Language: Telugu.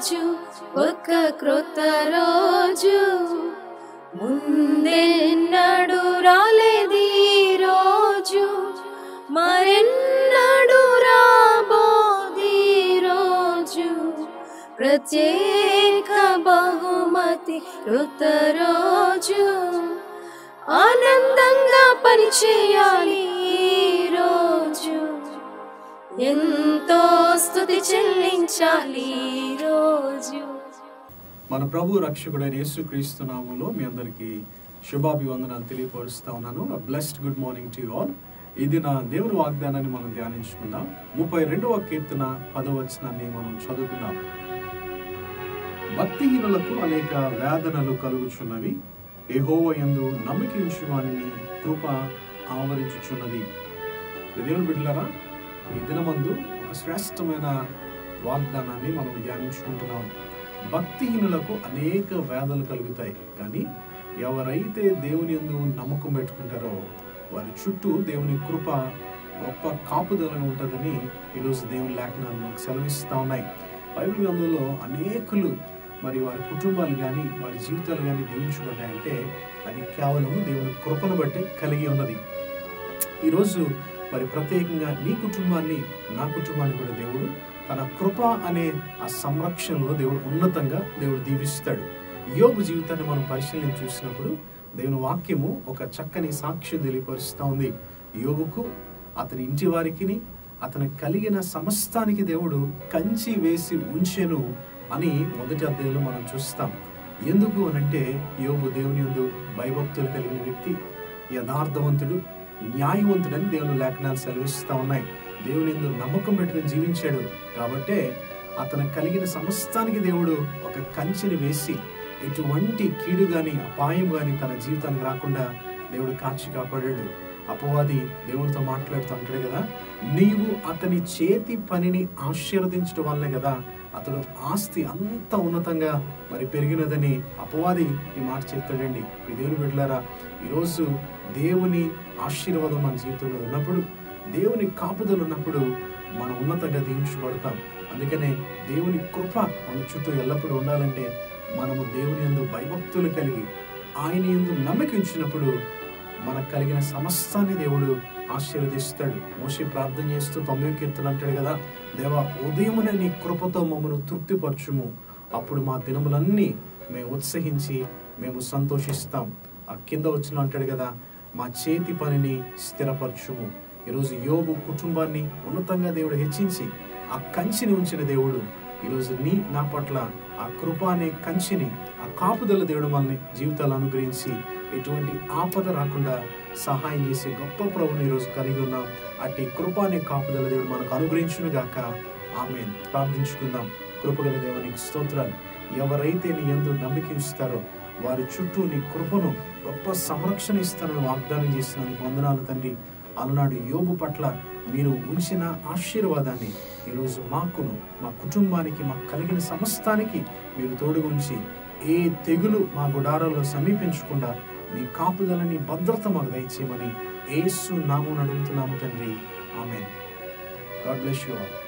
రోజు, ఒక క్రొత్త రోజు, ముందెన్నడు రాలేది రోజు, మరెన్నడు రాబోది రోజు, ప్రత్యేక బహుమతి క్రొత్త రోజు, ఆనందంగా పనిచేయాలి రోజు, ఎంతో స్తుతి చెల్లించాలి రోజు. మన ప్రభు రక్షకుడైన యేసుక్రీస్తు నామములో మీ అందరికీ శుభాభివందనాలు తెలియపరుస్తా ఉన్నాను. Blessed good morning to you all. ఇది నా దేవుని వాగ్దానాన్ని మనం ధ్యానించుకుందాం. 32వ కీర్తన 10వ వచనాన్ని మనం చదువుకుందాం. భక్తిహీనులకు అనేక వేదనలు కలుగుచున్నవి, యెహోవా యందు నమ్మిక ఉంచు వానిని కృప ఆవరించుచున్నది. దేవుని బిడ్డలారా, ఈ దినమందు ఒక శ్రేష్టమైన వాగ్దానాన్ని మనం ధ్యానించుకుంటున్నాం. భక్తిహీనులకు అనేక వేదనలు కలుగుతాయి, కానీ ఎవరైతే దేవుని యందు నమ్మకం పెట్టుకుంటారో వారి చుట్టూ దేవుని కృప గొప్ప కాపుదల ఉంటుందని ఈరోజు దేవుని లేఖనాలు మనకు సెలవిస్తూ ఉన్నాయి. బైబిల్ గ్రంథంలో అనేకులు మరి వారి కుటుంబాలు కానీ వారి జీవితాలు కానీ దీవించబడ్డాయంటే అది కేవలం దేవుని కృపను బట్టి కలిగి ఉన్నది. ఈరోజు మరి ప్రత్యేకంగా నీ కుటుంబాన్ని, నా కుటుంబాన్ని కూడా దేవుడు తన కృప అనే ఆ సంరక్షణలో దేవుడు ఉన్నతంగా దేవుడు దీవిస్తాడు. యోబు జీవితాన్ని మనం పరిశీలించి చూసినప్పుడు దేవుని వాక్యము ఒక చక్కని సాక్ష్యం తెలియపరుస్తూ ఉంది. యోబుకు, అతని ఇంటి వారికి, అతను కలిగిన సమస్తానికి దేవుడు కంచి వేసి ఉంచెను అని మొదటి అధ్యాయంలో మనం చూస్తాం. ఎందుకు అనంటే యోబు దేవుని యందు భయభక్తులు కలిగిన వ్యక్తి, యథార్థవంతుడు, న్యాయవంతుడని దేవుని లేఖనాలు సెలవిస్తూ ఉన్నాయి. దేవుని యందు నమ్మకం పెట్టుకుని జీవించాడు కాబట్టే అతను కలిగిన సమస్తానికి దేవుడు ఒక కంచెని వేసి ఎటువంటి కీడు గాని అపాయం గాని తన జీవితానికి రాకుండా దేవుడు కాచి కాపాడాడు. అపవాది దేవునితో మాట్లాడుతూ అంటాడు కదా, నీవు అతని చేతి పనిని ఆశీర్వదించడం వల్లనే కదా అతడు ఆస్తి అంత ఉన్నతంగా మరి పెరిగినదని అపవాది ఈ మాట చెప్తాడండి. దేవుని బిడ్డలారా, ఈరోజు దేవుని ఆశీర్వాదం మన జీవితంలో ఉన్నప్పుడు, దేవుని కాపుదలు ఉన్నప్పుడు మనం ఉన్నతంగా దీవించబడతాం. అందుకనే దేవుని కృప మన చుట్టూ ఎల్లప్పుడూ ఉండాలంటే మనము దేవుని యందు భయభక్తులు కలిగి ఆయన యందు నమ్మకం ఉంచినప్పుడు మనకు కలిగిన సమస్తాన్ని దేవుడు ఆశీర్వదిస్తాడు. మోషే ప్రార్థన చేస్తూ 90వ కీర్తన అంటాడు కదా, దేవా ఉదయమున నీ కృపతో మమ్మను తృప్తిపరచుము, అప్పుడు మా దినములన్నీ మేము ఉత్సహించి మేము సంతోషిస్తాం. ఆ కింద వచ్చిన అంటాడు కదా, మా చేతి పనిని స్థిరపరచుము. ఈరోజు యోబు కుటుంబాన్ని ఉన్నతంగా దేవుడు హెచ్చించి ఆ కంచిని ఉంచిన దేవుడు ఈరోజు నా పట్ల ఆ కృప అనే కంచిని, ఆ కాపుదల దేవుడు మనల్ని జీవితాలు అనుగ్రహించి ఎటువంటి ఆపద రాకుండా సహాయం చేసే గొప్ప ప్రభుని ఈరోజు కలిగి ఉన్నాం. అట్టి కృప అనే కాపుదల దేవుడు మనకు అనుగ్రహించును గాక. ఆమేన్. ప్రార్థించుకుందాం. కృపగల దేవునికి స్తోత్రాలు. ఎవరైతే నీ యందు నమ్మిక ఉంచుతారో వారి చుట్టూ నీ కృపను గొప్ప సంరక్షణ ఇస్తానని వాగ్దానం చేసినందుకు వందనాలు తండ్రి. అలనాడు యోబు పట్ల మీరు ఉంచిన ఆశీర్వాదాన్ని ఈరోజు మాకును, మా కుటుంబానికి, మాకు కలిగిన సమస్తానికి మీరు తోడుగా ఉంచి ఏ తెగులు మా గుడారాల్లో సమీపించకుండా నీ కాపుదలని భద్రత మాకు దయచేయమని యేసు నామమున అడుగుతున్నాము తండ్రి. ఆమేన్. God bless you all.